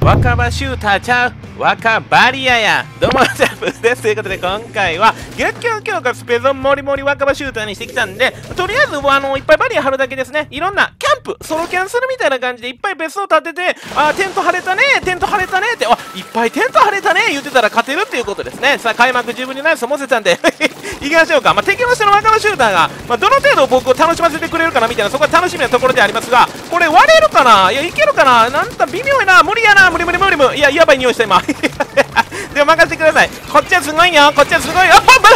若葉シューターちゃう若バリアや。どうもジャンプです。ということで今回は月経強化スペゾンモリモリ若葉シューターにしてきたんで、とりあえずいっぱいバリア張るだけですね。いろんなキャンプソロキャンするみたいな感じでいっぱい別荘建てて、テント張れたねテント張れたねって、いっぱいテント張れたね言ってたら勝てるっていうことですね。さあ開幕自分にナイスもせたんでいきましょうか。敵の人の若葉シューターが、どの程度僕を楽しませてくれるかなみたいな、そこは楽しみなところでありますが、これ割れるかな。いやいけるかな。なんか微妙やな。無理やな。無理。いややばい匂いした今でも任せてください。こっちはすごいよ。こっちはすごいよ。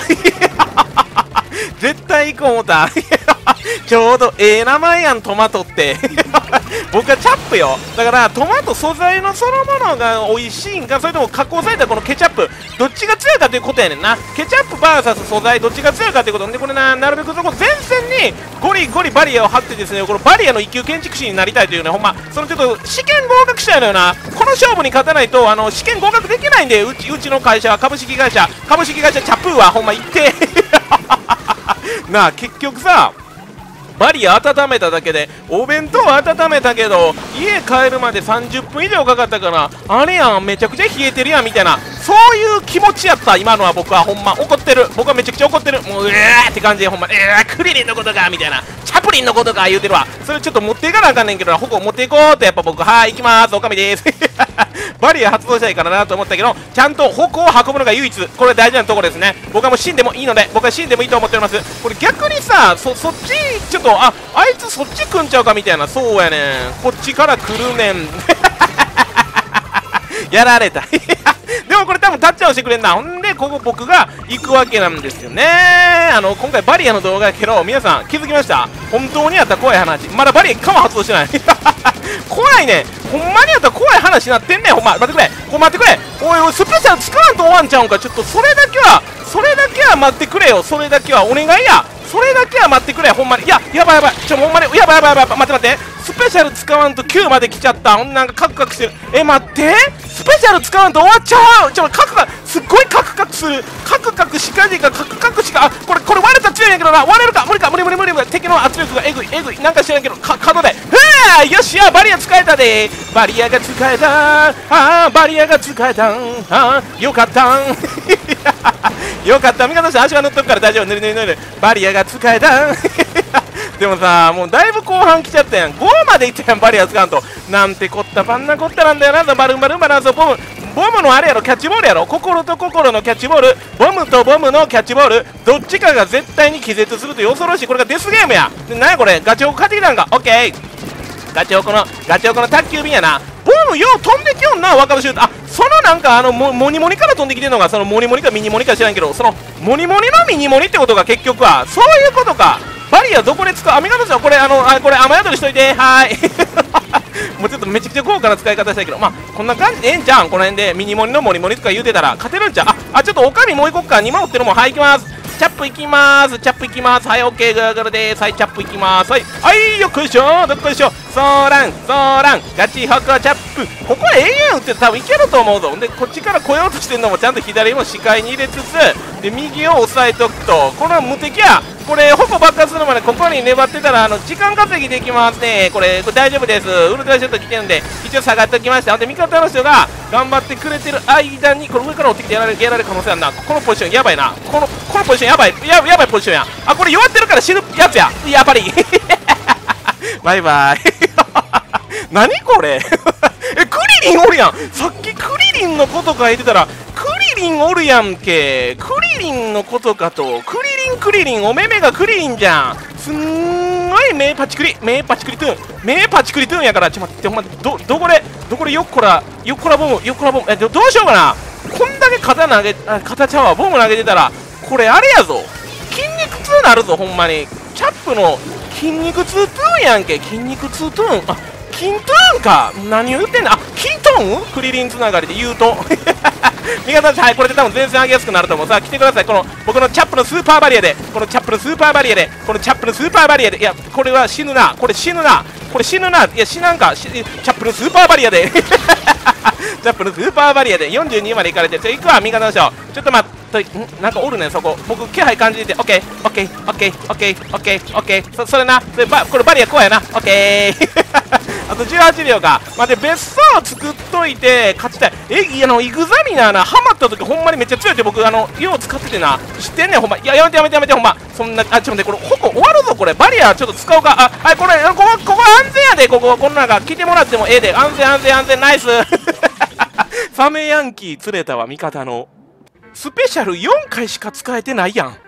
絶対行こう思ったちょうど名前やんトマトって僕はチャップよ。だからトマト素材のそのものが美味しいんか、それとも加工されたこのケチャップどっちが強いかということやねんな。ケチャップ VS 素材どっちが強いかということで、これなるべくそこ前線にゴリゴリバリアを張ってですね、このバリアの一級建築士になりたいというね、ほんまそのちょっと試験合格したいのよな。この勝負に勝たないと試験合格できないんで、うちの会社は株式会社チャップーはほんま行ってなあ結局さ、バリア温めただけでお弁当は温めたけど家帰るまで30分以上かかったから、あれやんめちゃくちゃ冷えてるやんみたいな、そういう気持ちやった今のは。僕はほんま怒ってる。僕はめちゃくちゃ怒ってる。もうって感じでほんまクリリンのことかみたいな、チャプリンのことか言うてるわ。それちょっと持っていかなあかんねんけどな、矛持っていこうって。やっぱ僕はい行きまーすおかみでーすバリア発動したいからなと思ったけど、ちゃんと矛を運ぶのが唯一これ大事なところですね。僕はもう死んでもいいので、僕は死んでもいいと思っております。これ逆にさ、そっちちょっとあいつそっち来んちゃうかみたいな。そうやねん、こっちから来るねんやられたでもこれ多分タッチアウトしてくれんな。ほんでここ僕が行くわけなんですよね。今回バリアの動画やけど皆さん気づきました？本当にやったら怖い話、まだバリア1回も発動してない怖いね。ほんまにやったら怖い話になってんねん。ほんま待ってくれ、待ってくれ。おいスペシャル使わんと終わんちゃうんか。ちょっとそれだけは待ってくれよ。それだけはお願いや。それだけは待ってくれほんまに。いややばいほんまにやばい待ってスペシャル使わんと9まで来ちゃった。なんかカクカクしてる。待ってスペシャル使わんと終わっちゃう。カクカクすっごいカクカクする。カクカクしかじかカクカクしか。これ割れたら強いんやけどな。割れるか無理敵の圧力がえぐいなんか知らんけど角でよしやバリア使えたで。バリアが使えたバリアが使えたよかったよかった。味方して足が乗っとくから大丈夫。ぬるバリアが使えたでもさもうだいぶ後半来ちゃったやん。5までいったやんバリア使わんと。なんてこったパンナコッタなんだよな。バルンバランスボムのあれやろ、キャッチボールやろ。心と心のキャッチボール、ボムとボムのキャッチボール、どっちかが絶対に気絶するという恐ろしい。これがデスゲームや。なんやこれ、ガチョウ買ってきたんか。オッケー、ガチョウコの宅急便やな。ボムよう飛んできよんな若葉シューター。そのなんかモニモニから飛んできてんのが、そのモニモニかミニモニか知らんけど、そのモニモニのミニモニってことが結局はそういうことか。バリアどこで使う？味方さんこれこれ雨宿りしといて。はーいもうちょっとめちゃくちゃ豪華な使い方したいけど、まあこんな感じでええんちゃうん。この辺でミニモニのモニモニとか言うてたら勝てるんちゃう。ちょっとおかみもう一個か。2守ってるもん。はい行きます。チャップ行きます。はい、オッケー、グーグルです。はい、チャップ行きます。はい、よっこいしょ、どっこいしょ。ソーラン、ガチホコチャップ。ここは永遠打って多分いけると思うぞ。で、こっちから来ようとしてるのもちゃんと左も視界に入れつつ、で、右を押さえとくと、この無敵や。これ、矛爆発するまでここに粘ってたら、時間稼ぎできますね。これ大丈夫です。ウルトラショット来てるんで、一応下がっておきました。で、味方の人が頑張ってくれてる間に、これ上から落ちてきてやられる可能性あるな。このポジションやばいな。このポジションやばいポジションや。これ弱ってるから死ぬやつや。やっぱりバイバイ何これクリリンおるやん。さっきクリリンのこと書いてたらクリリンおるやんけ。クリリンのことかと。クリリンお目目がクリリンじゃん。すんごい目パチクリトゥーンやから。ちょっと待ってほんまどこれよっこらボムどうしようかな。こんだけ肩ちゃうわボム投げてたらこれあれやぞ、筋肉痛なるぞほんまに。チャップの筋肉痛トゥーンやんけ。筋肉痛トゥーン筋トゥーンか。何を言ってんの。筋トーンクリリンつながりで言うと味方はい、これで多分前線上げやすくなると思う。さあ来てください。この僕のチャップのスーパーバリアで、いやこれは死ぬな。いや死なんかチャップのスーパーバリアで42まで行かれて行くわ味方の人。ちょっと待ってなんかおるねそこ。僕気配感じてて。オッケーそれなこれバリアこうやな。オッケーあと18秒か。待って、別荘作っといて勝ちたい。イグザミナーな、ハマった時ほんまにめっちゃ強いって僕、よう使っててな。知ってんねん、ほんま。いや、やめてやめてやめて、ほんま。そんな、ちょっと待って、これ、ほぼ終わるぞ、これ。バリアちょっと使おうか。はい、これ、ここ安全やで、ここんなんか来てもらってもええで。安全、ナイス。サメヤンキー釣れたわ、味方の。スペシャル4回しか使えてないやん。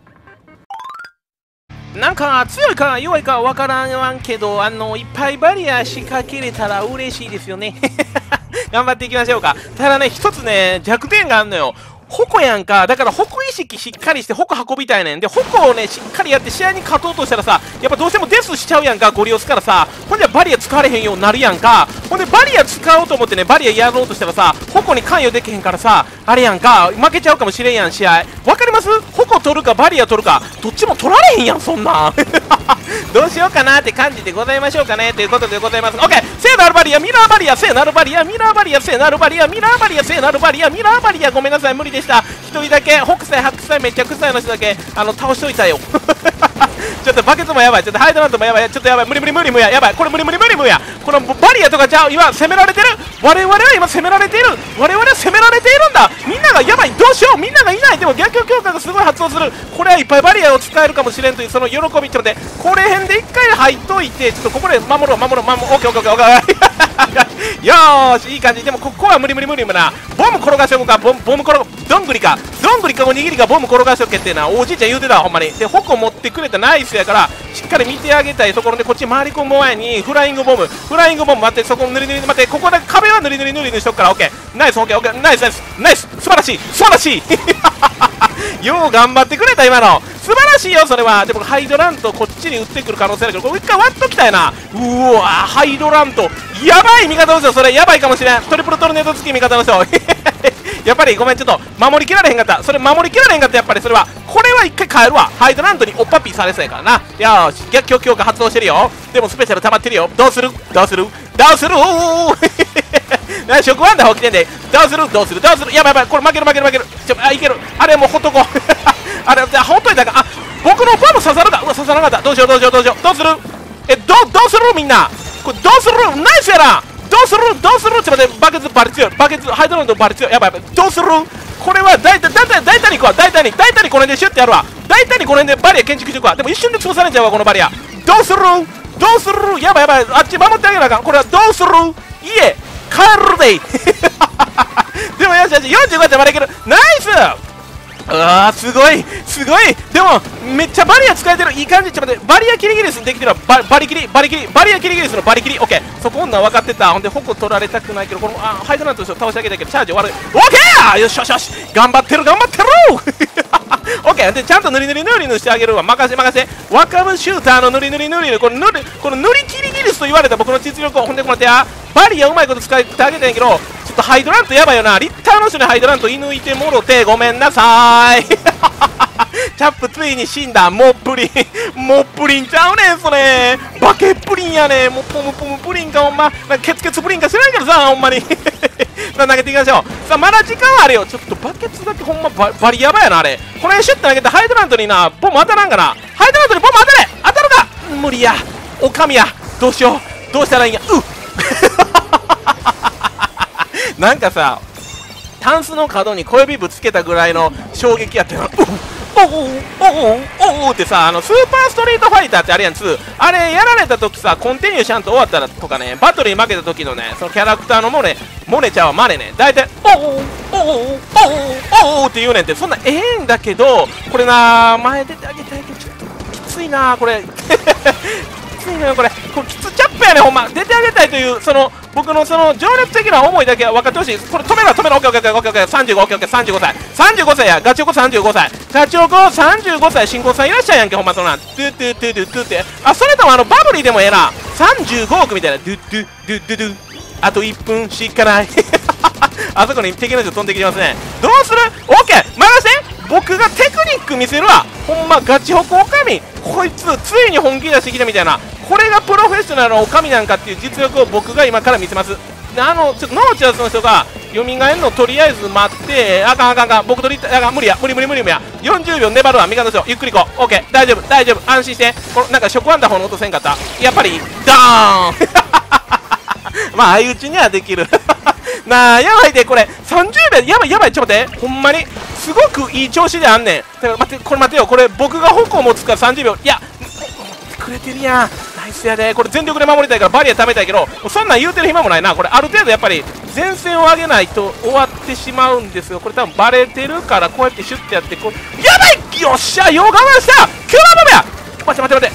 なんか強いか弱いかわからんけど、いっぱいバリア仕掛けれたら嬉しいですよね。頑張っていきましょうか。ただね、一つね、弱点があんのよ。矛やんか。だから矛意識しっかりして矛運びたいねん。で、矛をね、しっかりやって試合に勝とうとしたらさ、やっぱどうしてもデスしちゃうやんか、ゴリ押すからさ。ほんじゃバリア使われへんようになるやんか。ほんでバリア使おうと思ってね、バリアやろうとしたらさ、矛に関与できへんからさ、あれやんか、負けちゃうかもしれんやん、試合。わかります？矛取るかバリア取るか、どっちも取られへんやん、そんなん。どうしようかなって感じでございましょうかね。ということでございます。オッケー、聖なるバリア、ミラーバリア、聖なるバリア、ミラーバリア、聖なるバリア、ミラーバリア、聖なるバリア、ミラーバリア、ごめんなさい、無理でした。一人だけ、北斎、白菜、めっちゃ臭いの人だけ、倒しといたよ。ちょっとバケツもやばい、ちょっとハイドランドもやばい、ちょっとやばい、無理や、やばい、これ無理や。このバリアとかじゃあ、今、攻められてる。我々は今、攻められている。我々は攻められているんだ。みんながやばい、どうしよう、みんながいない。でも逆境強化がすごい発動する。これはいっぱいバリアを使えるかもしれんという、その喜びってので、これ辺で一回入っといて、ちょっとここで守ろう、オッケー。よーし、いい感じ。でもここは無理な。ボム転がしとこうか、ボム転が、どんぐりかおにぎりかボム転がしとけってな、おじいちゃん言うてたわ、ほんまに。で、矛持ってくれたナイスやから、しっかり見てあげたいところで、こっち回り込む前に、フライングボム、待って、そこぬり待って、ここで壁はぬりしとくから、オッケー。ナイス、オッケー、ナイス、素晴らしい。よう頑張ってくれた、今の。素晴らしいよ、それは。でも、ハイドラント、こっちに撃ってくる可能性あるけど、これ一回割っときたいな。うわ、ハイドラント。やばい味方の人、それ、やばいかもしれん。トリプルトルネード付き味方の人。やっぱり、ごめん、ちょっと、守りきられへんかった。やっぱり、それは。これは一回変えるわ。ハイドラントにおっぱっぴーされそうやからな。よーし、逆境強化発動してるよ。でも、スペシャル溜まってるよ。どうする食ワンダー起きてんで。どうするやばい、これ負ける。いける。あれもうほっとこう。あれ、ほっといたか。僕のパンも刺さるか。刺さなかった。どうするどうするみんな。これどうするナイスやな。どうするちょっと待って、バケツバリ強い。ハイドランドバリ強い。やばい。どうするこれは大体に行くわ。大体にこの辺でシュッてやるわ。大体にこの辺でバリア建築していくわ。でも一瞬で潰されちゃうわ、このバリア。どうするやばい。あっち守ってあげなあかん。これはどうする家帰るで。でもよし、45やってまだいける。ナイス。すごい。でもめっちゃバリア使えてる。いい感じ。ちょっと待って、バリアキリギリスできてるわ。バリキリバリアキリギリスのバリキリ。オッケー、そこ女分かってた。ほんで矛取られたくないけど、このハイドラント倒してあげたけどチャージ終わる。オッケー、よし頑張ってる。オッケー。でちゃんと塗りしてあげるわ。任せ。ワカムシューターの塗りこの塗りキリギリスと言われた僕の実力を。ほんでこの手やバリアうまいこと使ってあげたんやけど、ちょっとハイドラントやばいよな。リッターの人にハイドラント射抜いてもろてごめんなさーい。チャップついに死んだ。モップリンちゃうねん、それバケプリンやねん。もうポムプリンか、ほんまケツプリンか知らんけどさ、ほんまに。投げていきましょう。さあまだ時間はあるよ。ちょっとバケツだけほんまバリやばいやな、あれ。これシュッと投げてハイドラントにな、ボム当たらんかな。ハイドラントにボム当たるか。無理や、おかみや。どうしよう、どうしたらいいんや。なんかさ、タンスの角に小指ぶつけたぐらいの衝撃やってな。おおってさ、スーパーストリートファイターってあれやん、2。あれやられた時さ、コンティニューしゃんと終わったらとかね、バトルに負けた時のね、そのキャラクターのモネちゃんはマネね、大体おおって言うねんって。そんなええんだけど、これな、前出てあげたいけどちょっときついな、これ。きついのよ、これきつチャップやね、ほんま。出てあげたいという僕の情熱的な思いだけは分かってほしい。これ止めろ、オッケー、35、オッケー、35歳や、ガチョコ35歳、新婚さんいらっしゃいやんけ、ほんま。そんなんドゥってそれともバブリーでもええな。35億みたいな、ドゥあと1分しかない。あそこに敵の人飛んできてますね。どうする？オッケー、任せて。僕がテクニック見せるわ。ほんまガチホコおかみ、こいつついに本気出してきたみたいな。これがプロフェッショナルのおかみなんかっていう実力を僕が今から見せます。ちょっとノーチャースの人が蘇るのとりあえず待って、あかん、僕取りあかん、無理や、40秒粘るわ、味方の人、ゆっくり行こう。オッケー、大丈夫、安心して。なんか食ワンダホの音せんかった。やっぱりダーン。 まあ相打ちにはできるなあ、やばいでこれ30秒、やばいやばい、ちょっと待って、ほんまにすごくいい調子であんねん。だから待って、これ待てよ、これ僕が矛持つから30秒、いやくれてるやん、ナイスやで。これ全力で守りたいからバリア貯めたいけど、そんなん言うてる暇もないな。これある程度やっぱり前線を上げないと終わってしまうんですよ。これ多分バレてるから、こうやってシュッてやって、こうやばい、よっしゃ、よう我慢した、9番ボムや。待って待って待って、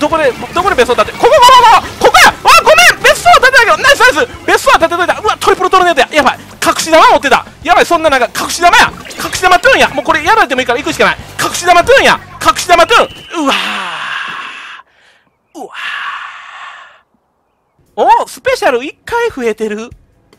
どこで別荘建て、ここや、あ、ごめん、別荘建てたけど、ナイスナイス、別荘は建てといた。うわ、トリプルトルネードや、やばい、隠し玉持ってた、やばい、そんななんか隠し玉や、隠し玉トゥーンや、もうこれやられてもいいから行くしかない、隠し玉トゥーンや、隠し玉トゥーン、うわー、うわー、お、スペシャル1回増えてる。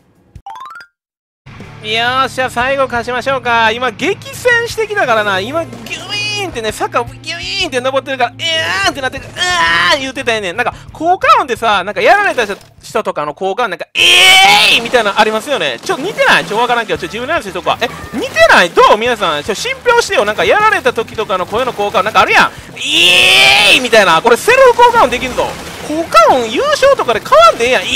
よーし、じゃあ最後勝ちましょうか。今激戦してきたからな。今ギュイーンってね、坂ギュイーンって登ってるから、ってなってる、言うてたやねん。なんか効果音でさ、なんかやられた人とかの効果音なんかみたいなのありますよね。ちょっと似てない？わからんけど、自分の話しとくわ。似てない？どう皆さん、信憑してよ。なんかやられた時とかの声の効果音なんかあるやん。みたいな。これセルフ効果音できるぞ。効果音優勝とかで変わんでええやん。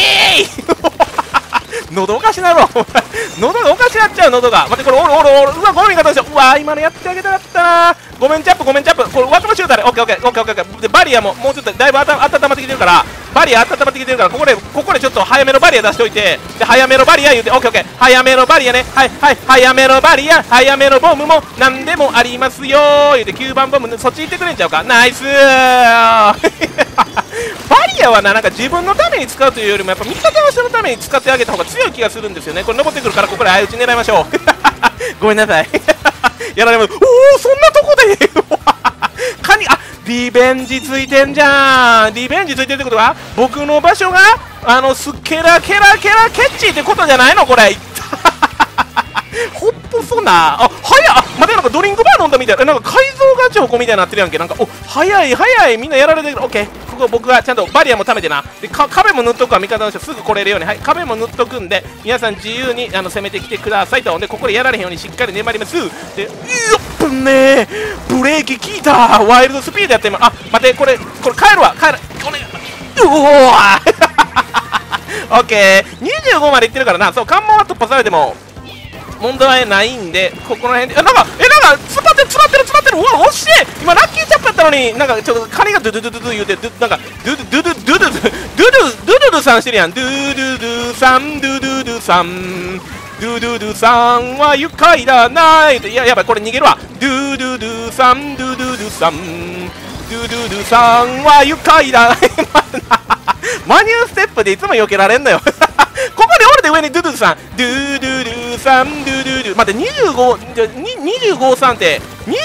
喉おかしなろ喉がおかしなっちゃう、喉が。待って、これおる、うわ、ごめん、方でしょ。うわ、今のやってあげたかったな。ごめんチャップ、これ若者シューターで、オッケー。でバリアももうちょっとだいぶ温まってきてるから、ここでちょっと早めのバリア出しといて、で早めのバリア言うて、オッケー、早めのバリアね、早めのバリア、早めのボムもなんでもありますよー言うて、9番ボムそっち行ってくれんちゃうか。ナイスーバリアはな、なんか自分のために使うというよりもやっぱ味方の人のために使ってあげた方が強い気がするんですよね。これ登ってくるから、ここで相打ち狙いましょうごめんなさいやられます。おお、そんなとこでカニ、あ、リベンジついてんじゃん。リベンジついてるってことは僕の場所がスケラケラケラケッチってことじゃないのこれほっぽそなあ、早っ、待て、なんかドリンクバー飲んだみたいな、なんか改造ガチョコみたいになってるやんけ。なんかお、早い、みんなやられてる。オッケー、ここ僕がちゃんとバリアも貯めてな。で壁も塗っとくわ、味方の人すぐ来れるように。はい、壁も塗っとくんで皆さん自由に攻めてきてくださいと。でここでやられへんようにしっかり粘ります。でよっぶんねー、ブレーキ効いた。ワイルドスピードやって今、あ、待て、これ帰るわ、お願い、うおーオッケー、25までいってるからな。そう、関門は突破されても問題ないんで、ここら辺で、なんか詰まってる、うわ、惜しい。今ラッキーチャップやったのに、なんかちょっとカニがドゥドゥドゥドゥ言うて、なんかドゥドゥドゥドゥドゥドゥドゥドゥドゥさんしてるやん。ドゥドゥドゥさん、ドゥドゥドゥさん、ドゥドゥドゥさんは愉快だなー。いや、やばい、これ逃げるわ。ドゥドゥドゥさん、ドゥドゥドゥさん、ドゥドゥドゥさんは愉快だマニューステップでいつも避けられんのよここで折れて上にドゥドゥさん、ドゥドゥドゥさん、ドゥドゥドゥ。待って、25さんって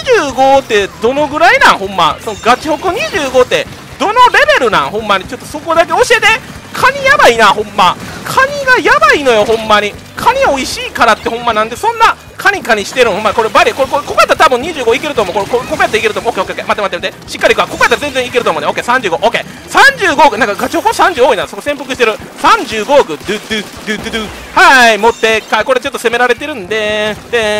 25ってどのぐらいなんほんま。そのガチホコ25ってどのレベルなんほんまに。ちょっとそこだけ教えて。カニやばいなほんま。カニがやばいのよほんまに。カニ美味しいからってほんま、なんでそんなカニカニしてるのほんま。これバレ、ここやったら多分25いけると思う。ここやったらいけると思う。オッケー、待ってしっかりいくわ。ここやったら全然いけると思うね。オッケー、35、オッケー、35億、なんかガチホコ30多いな。そこ潜伏してる。35億、ドゥドゥドゥドゥドゥ。はい、持ってか、これちょっと攻められてるんで、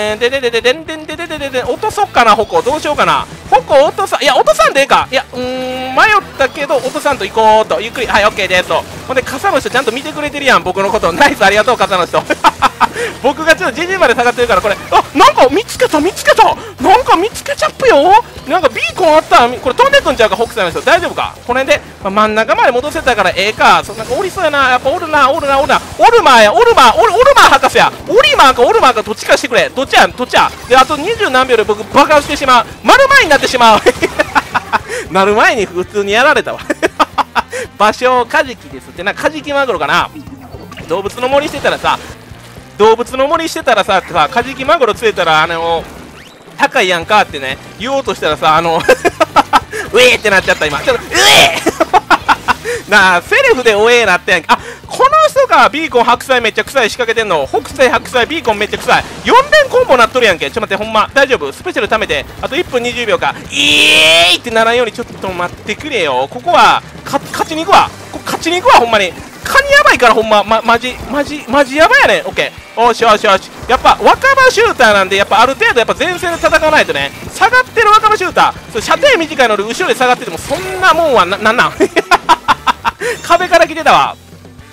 落とそっかな、矛どうしようかな。矛落とさ、いや落とさんでええか。いや、迷ったけど落とさんと行こうと。ゆっくり、はい、オッケーですと。ほんで傘の人ちゃんと見てくれてるやん僕のこと。ナイス、ありがとう傘の人僕がちょっと GG まで下がってるから、これ、あ、なんか見つけた、なんか見つけちゃったよ。なんかビーコンあった。これ飛んでくんちゃうか、北斎の人。大丈夫かこれで、真ん中まで戻せたからええか。なんかおりそうやな。やっぱおるな。オルマー博士や。オリマーかどっちかしてくれ。どっちやで、あと20何秒で僕爆発してしまう。丸前になってしまうなる前に普通にやられたわ場所カジキですって。なんかカジキマグロかな。動物の森してたらさカジキマグロ釣れたら高いやんかってね言おうとしたらさウェーってなっちゃった。今ちょっとウェーなあ、セルフでおえーなってん。あ、この人か。ビーコン白菜めっちゃ臭い仕掛けてんの。北斎白菜ビーコンめっちゃ臭い。4連コンボなっとるやんけ。ちょっと待って、ほんま大丈夫。スペシャル貯めてあと1分20秒か。ってならんようにちょっと待ってくれよ。ここは勝ちに行くわ。ほんまに。カニやばいからほんま、マジやばいやねん。オッケー、よし。やっぱ若葉シューターなんで、やっぱある程度やっぱ前線で戦わないとね。下がってる若葉シューター、射程短いので後ろで下がっててもそんなもんはなん壁から来てたわ。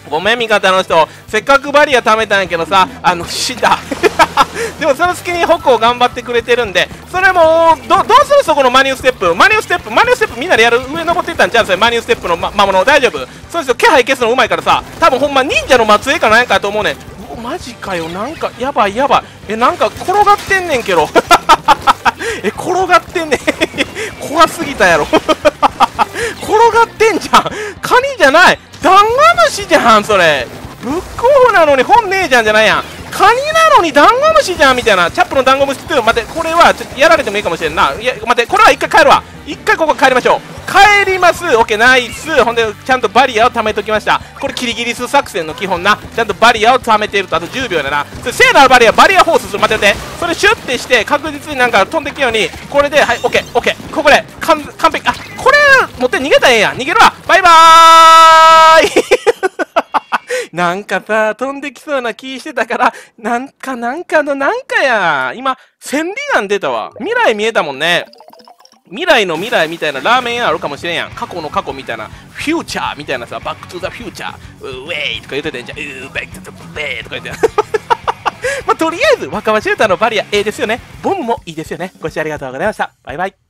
ごめん味方の人、せっかくバリア貯めたんやけどさ、死んだでもその隙にホコ頑張ってくれてるんで、それもどうするそこのマニューステップみんなでやる。上登っていったんじゃん、それマニューステップの魔物大丈夫？そうですよ、気配消すのうまいからさ、多分ほんま忍者の末裔かなんかと思うねん。マジかよ、なんかやばいなんか転がってんねんけど転がってんねん怖すぎたやろ転がってんじゃん、カニじゃない、ダンゴムシじゃん、それブックオフなのに本ねえじゃんじゃないやん、カニなのにダンゴムシじゃんみたいな。チャップのダンゴムシって待って、これはちょっとやられてもいいかもしれんな。いや待って、これは一回帰るわ、一回ここ帰りましょう。帰ります。オッケー、ナイス。ほんでちゃんとバリアを貯めときました。これキリギリス作戦の基本な。ちゃんとバリアを貯めていると、あと10秒だな。それ聖なるバリアフォースする。待って待って、それシュッてして確実になんか飛んできように、これではい、オッケー、ここで完璧。あ、これ持って逃げたらええやん。逃げるわ、バイバーイなんかさ、飛んできそうな気してたから、なんかや。今、千里眼出たわ。未来見えたもんね。未来の未来みたいなラーメン屋あるかもしれんやん。過去の過去みたいな。フューチャーみたいなさ、バックトゥザフューチャー。ウェイとか言ってたんじゃん。バックトゥザウェイとか言ってまあ、とりあえず、若葉シューターのバリア、ですよね。ボムもいいですよね。ご視聴ありがとうございました。バイバイ。